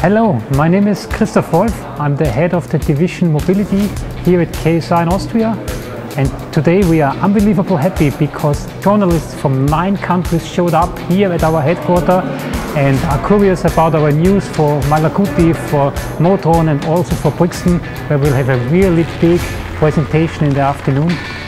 Hello, my name is Christoph Wolf. I'm the head of the division Mobility here at KSR in Austria. And today we are unbelievably happy because journalists from 9 countries showed up here at our headquarters and are curious about our news for Malaguti, for Motorrad and also for Brixen, where we'll have a really big presentation in the afternoon.